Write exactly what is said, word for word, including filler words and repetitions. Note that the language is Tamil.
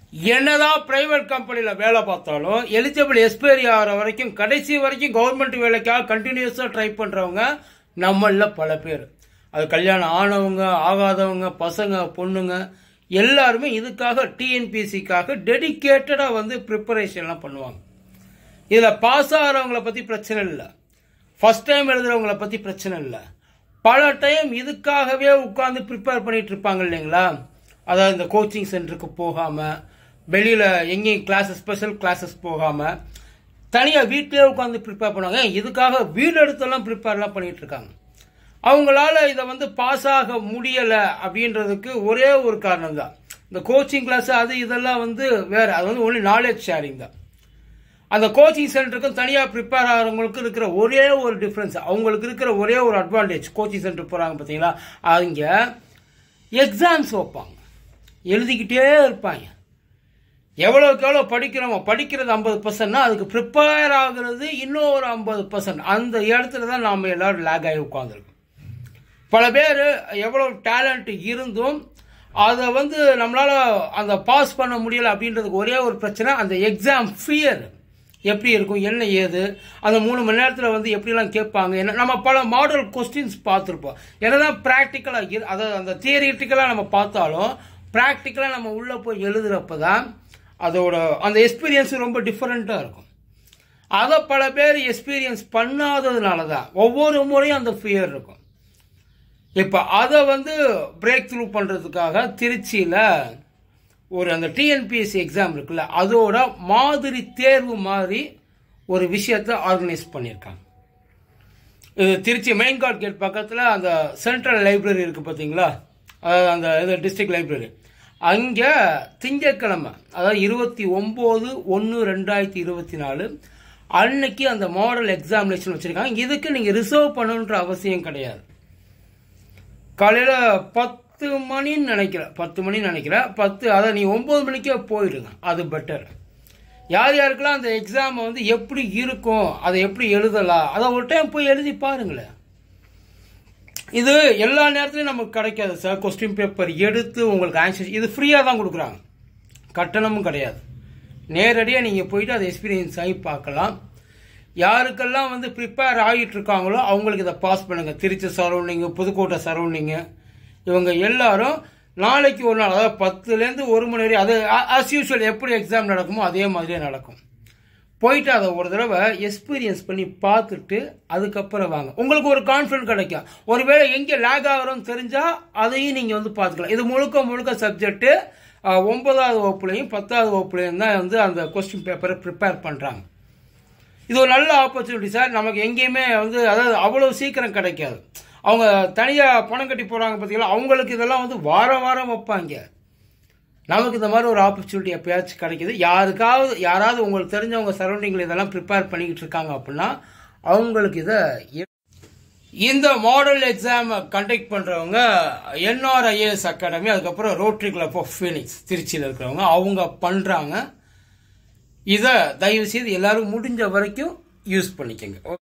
என்னதான் பிரைவேட் கம்பெனியில் வேலை பார்த்தாலும் எலிஜிபிள் எக்ஸ்பைரி ஆகிற வரைக்கும் கடைசி வரைக்கும் கவர்மெண்ட் வேலைக்காக கண்டினியூஸாக ட்ரை பண்ணுறவங்க நம்மளில் பல பேர். அது கல்யாணம் ஆனவங்க ஆகாதவங்க பசங்க பொண்ணுங்க எல்லாருமே இதுக்காக டிஎன்பிஎஸ்சிக்காக டெடிக்கேட்டடாக வந்து ப்ரிப்பரேஷன்லாம் பண்ணுவாங்க. இதில் பாஸ் ஆகிறவங்கள பற்றி பிரச்சனை இல்லை, ஃபஸ்ட் டைம் எழுதுறவங்கள பற்றி பிரச்சனை இல்லை. பல டைம் இதுக்காகவே உட்காந்து ப்ரிப்பேர் பண்ணிட்டு இருப்பாங்க இல்லைங்களா. அதாவது இந்த கோச்சிங் சென்டருக்கு போகாமல் வெளியில் எங்கேயும் கிளாஸஸ் ஸ்பெஷல் கிளாஸஸ் போகாமல் தனியாக வீட்டிலே உட்காந்து ப்ரிப்பேர் பண்ணுவாங்க. இதுக்காக வீடு எடுத்தெல்லாம் ப்ரிப்பேர்லாம் பண்ணிகிட்டு இருக்காங்க. அவங்களால இதை வந்து பாஸ் ஆக முடியலை அப்படின்றதுக்கு ஒரே ஒரு காரணம் தான், இந்த கோச்சிங் கிளாஸ் அது இதெல்லாம் வந்து வேறு. அது வந்து ஒன்லி நாலேஜ் ஷேரிங் தான். அந்த கோச்சிங் சென்டருக்கும் தனியாக ப்ரிப்பேர் ஆகிறவங்களுக்கு இருக்கிற ஒரே ஒரு டிஃப்ரென்ஸ், அவங்களுக்கு இருக்கிற ஒரே ஒரு அட்வான்டேஜ், கோச்சிங் சென்டர் போகிறாங்க பார்த்தீங்களா, அவங்க எக்ஸாம்ஸ் வைப்பாங்க, எழுதிக்கிட்டே இருப்பாங்க. எவ்வளோக்கு எவ்வளோ படிக்கிறோமோ படிக்கிறது ஐம்பது பர்சன்ட்னா அதுக்கு ப்ரிப்பேர் ஆகுறது இன்னும் ஒரு ஐம்பது பர்சன்ட். அந்த இடத்துல தான் நாம் எல்லோரும் லேக் ஆகி உட்காந்துருக்கோம். பல பேர் எவ்வளோ டேலண்ட் இருந்தும் அதை வந்து நம்மளால் அந்த பாஸ் பண்ண முடியலை அப்படின்றதுக்கு ஒரே ஒரு பிரச்சனை, அந்த எக்ஸாம் ஃபியர். எப்படி இருக்கும் என்ன ஏது, அந்த மூணு மணி நேரத்தில் வந்து எப்படிலாம் கேட்பாங்க என்ன. நம்ம பல மாடல் கொஸ்டின்ஸ் பார்த்துருப்போம். என்னதான் ப்ராக்டிக்கலாக இரு அதாவது அந்த தியரிட்டிக்கலாக நம்ம பார்த்தாலும் ப்ராக்டிக்கலாக நம்ம உள்ளே போய் எழுதுகிறப்ப தான் அதோட அந்த எக்ஸ்பீரியன்ஸ் ரொம்ப டிஃப்ரெண்ட்டாக இருக்கும். அதை பல பேர் எக்ஸ்பீரியன்ஸ் பண்ணாததுனால தான் ஒவ்வொரு முறையும் அந்த ஃபியர் இருக்கும். இப்போ அதை வந்து பிரேக் த்ரூ பண்ணுறதுக்காக திருச்சியில் ஒரு அந்த டிஎன்பிஎஸ்சி எக்ஸாம் இருக்குல்ல, அதோட மாதிரி தேர்வு மாதிரி ஒரு விஷயத்தை ஆர்கனைஸ் பண்ணியிருக்காங்க. இது திருச்சி மெயின் கார்ட் கேட் பக்கத்தில் அந்த சென்ட்ரல் லைப்ரரி இருக்குது பார்த்தீங்களா, அதாவது அந்த இது டிஸ்ட்ரிக்ட் லைப்ரரி, அங்கே திங்கட்கிழமை அதாவது இருபத்தி ஒம்பது ஒன்று ரெண்டாயிரத்தி இருபத்தி நாலு அன்னைக்கு அந்த மாடல் எக்ஸாமினேஷன் வச்சுருக்காங்க. இதுக்கு நீங்கள் ரிசர்வ் பண்ணணுன்ற அவசியம் கிடையாது. காலையில் பத்து மணின்னு நினைக்கிறேன் பத்து மணின்னு நினைக்கிறேன் பத்து அதை நீ ஒம்பது மணிக்கே போயிடுங்க, அது பெட்டர். யார் யாருக்கெல்லாம் அந்த எக்ஸாமை வந்து எப்படி இருக்கும், அதை எப்படி எழுதலாம், அதை ஒரு டைம் போய் எழுதி பாருங்களேன். இது எல்லா நேரத்துலையும் நமக்கு கிடைக்காது சார். கொஸ்டின் பேப்பர் எடுத்து உங்களுக்கு ஆன்சர் இது ஃப்ரீயாக தான் கொடுக்குறாங்க, கட்டணமும் கிடையாது. நேரடியாக நீங்கள் போயிட்டு அதை எக்ஸ்பீரியன்ஸ் ஆகி பார்க்கலாம். யாருக்கெல்லாம் வந்து ப்ரிப்பேர் ஆகிட்டு இருக்காங்களோ அவங்களுக்கு இதை பாஸ் பண்ணுங்கள். திருச்சி சரௌண்டிங்கு புதுக்கோட்டை சரௌண்டிங்கு இவங்க எல்லாரும் நாளைக்கு ஒரு நாள் அதாவது பத்துலேருந்து ஒரு மணி வரை அது ஆஸ் யூஸ்வல் எப்படி எக்ஸாம் நடக்குமோ அதே மாதிரியே நடக்கும். போயிட்டு அதை ஒரு தடவை எக்ஸ்பீரியன்ஸ் பண்ணி பார்த்துட்டு அதுக்கப்புறம் வாங்க, உங்களுக்கு ஒரு கான்ஃபிடன்ட் கிடைக்கும். ஒருவேளை எங்கே லேக் ஆகிறோன்னு தெரிஞ்சால் அதையும் நீங்கள் வந்து பார்த்துக்கலாம். இது முழுக்க முழுக்க சப்ஜெக்ட்டு ஒன்பதாவது வகுப்புலையும் பத்தாவது வகுப்புலையும் தான் வந்து அந்த கொஸ்டின் பேப்பரை ப்ரிப்பேர் பண்ணுறாங்க. இது ஒரு நல்ல ஆப்பர்ச்சுனிட்டி சார். நமக்கு எங்கேயுமே வந்து அதாவது அவ்வளோ சீக்கிரம் கிடைக்காது. அவங்க தனியாக பணம் கட்டி போகிறாங்க பார்த்தீங்களா, அவங்களுக்கு இதெல்லாம் வந்து வாரம் வாரம் வைப்பாங்க. நமக்கு இந்த மாதிரி ஒரு ஆப்பர்ச்சுனிட்டி எப்பயாச்சும் கிடைக்கிது. யாருக்காவது யாராவது உங்களுக்கு தெரிஞ்சவங்க சரௌண்டிங்கில் இதெல்லாம் ப்ரிப்பேர் பண்ணிக்கிட்டு இருக்காங்க அப்படின்னா அவங்களுக்கு இதை இந்த மாடல் எக்ஸாம் கண்டக்ட் பண்ணுறவங்க என்ஆர்ஐஏஎஸ் அகாடமி, அதுக்கப்புறம் ரோட்டரி கிளப் ஆஃப் ஃபீனிக்ஸ் திருச்சியில் இருக்கிறவங்க அவங்க பண்ணுறாங்க. இதை தயவு செய்து எல்லாரும் முடிஞ்ச வரைக்கும் யூஸ் பண்ணிக்கோங்க.